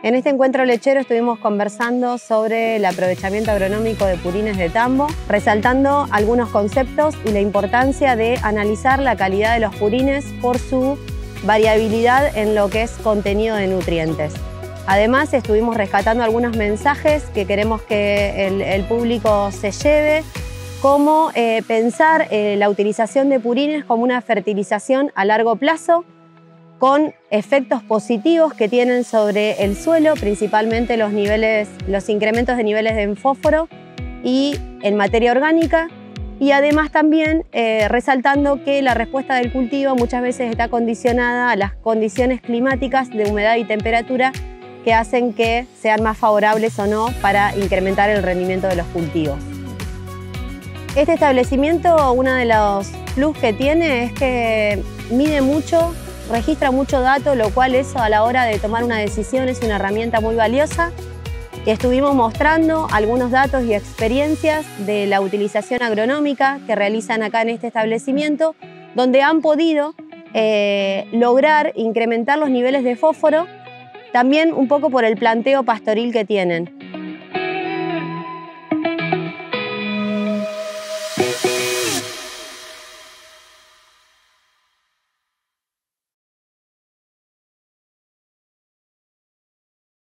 En este encuentro lechero estuvimos conversando sobre el aprovechamiento agronómico de purines de tambo, resaltando algunos conceptos y la importancia de analizar la calidad de los purines por su variabilidad en lo que es contenido de nutrientes. Además, estuvimos rescatando algunos mensajes que queremos que el público se lleve, como pensar la utilización de purines como una fertilización a largo plazo, con efectos positivos que tienen sobre el suelo, principalmente los incrementos de niveles de fósforo y en materia orgánica, y además también resaltando que la respuesta del cultivo muchas veces está condicionada a las condiciones climáticas de humedad y temperatura que hacen que sean más favorables o no para incrementar el rendimiento de los cultivos. Este establecimiento, uno de los plus que tiene es que mide mucho, registra mucho dato, lo cual eso a la hora de tomar una decisión es una herramienta muy valiosa. Y estuvimos mostrando algunos datos y experiencias de la utilización agronómica que realizan acá en este establecimiento, donde han podido lograr incrementar los niveles de fósforo, también un poco por el planteo pastoril que tienen.